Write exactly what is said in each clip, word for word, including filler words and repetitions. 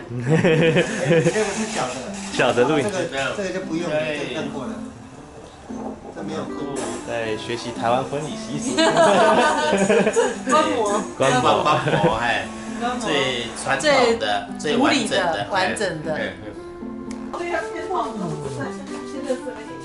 这个是小的， 小的录影机， 这个这个就不用，这个更过了，这没有过。 在学习台湾婚礼习俗。 观摩， 观摩， 观摩，哎，最传统的、最完整的、 完整的。 对呀，偏好现在是没有。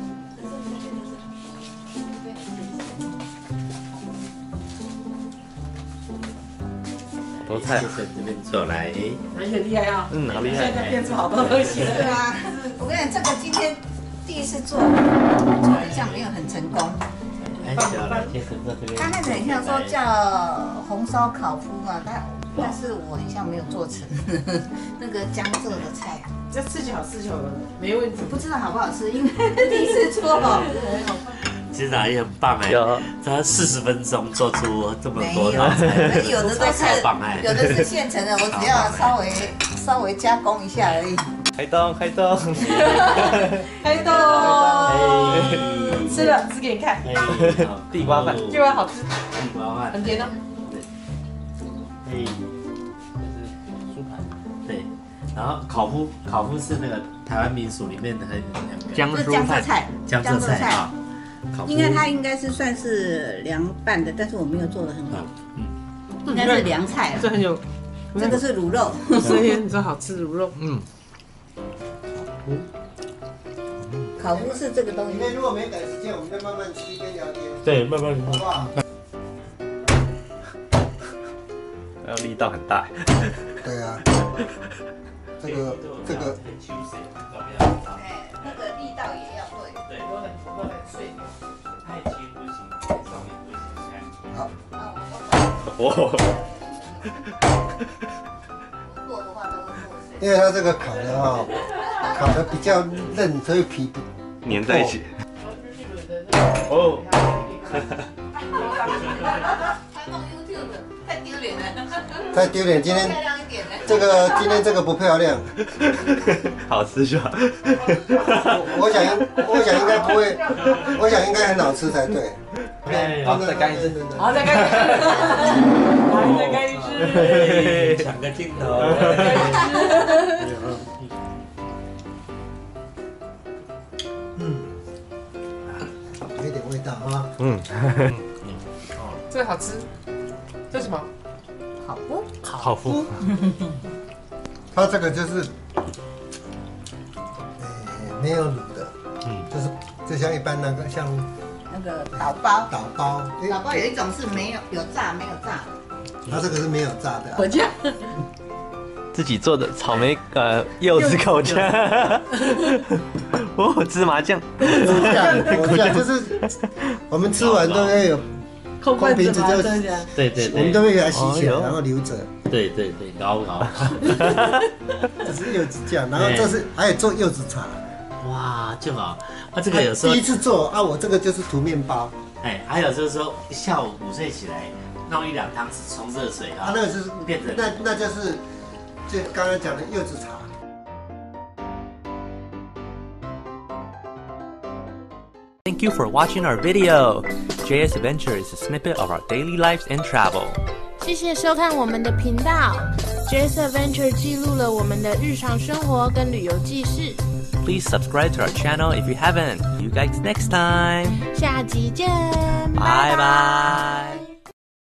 好多菜， 这边走来， 而且厉害啊！ 嗯，好厉害。 现在变出好多东西。 对啊，我跟你讲，这个今天第一次做，做好像没有很成功。 哎，小来，贴身在这边。 他那个很像说叫红烧烤麸嘛，但但是我好像没有做成那个江浙的菜啊。 这吃就好，吃就好了，没问题。 不知道好不好吃，因为第一次做。 其实也很棒哎，他四十分钟做出这么多道菜， 有的都是有的是现成的，我只要稍微稍微加工一下而已。 开动，开动， 开动！吃了，吃给你看。 地瓜饭， 地瓜好吃， 地瓜饭很甜哦。 哎，这是猪排，对。然后烤麸，烤麸是那个台湾民俗里面的很江浙菜， 江浙菜啊。 应该它应该是算是凉拌的，但是我没有做的很好。嗯，应该是凉菜。 这很有， 这个是卤肉。 所以你说好吃卤肉。 嗯。 烤麸是这个东西。 那如果没赶时间，我们就慢慢吃一边聊天。 对，慢慢好不好？ 要力道很大。 对啊。这个这个。 哎，那个力道也要对。 对， 不能不能碎掉。 太轻不行，太上面不行。 好。 哦。 做的话都会做碎。 因为它这个烤的哈，烤的比较嫩，所以皮粘在一起。哦。 还弄 YouTube， 太丢脸了。 太丢脸，今天漂亮一点的。 这个今天这个不漂亮。 好吃就好。 我我想我想应该不会，我想应该很好吃才对。 好，再干一次。 好，再干一次。好，再干一次。 抢个镜头。 嗯，有一点味道啊。 嗯。 这个好吃。这是什么？ 烤麸。 烤麸。 它这个就是，呃，没有卤的，嗯，就是就像一般那个像那个岛包。 岛包， 岛包有一种是没有有炸没有炸， 它这个是没有炸的。 我家自己做的草莓呃柚子口酱，哦，芝麻酱， 果酱，果酱就是我们吃完都会有。 空瓶子就对对对， 我们都会给它洗起来，然后留着。 对对对，熬熬。 这是柚子酱，然后这是还有做柚子茶。 哇，就好。啊，这个有时候第一次做啊，我这个就是涂面包。 哎，还有就是说下午午睡起来弄一两汤匙冲热水啊， 啊，那个就是变成那那就是就刚刚讲的柚子茶。 Thank you for watching our video. J S Adventure is a snippet of our daily lives and travel. 谢谢收看我们的频道 ，J S Adventure 记录了我们的日常生活跟旅游记事。 Please subscribe to our channel if you haven't. See you guys next time. 下集见， 拜。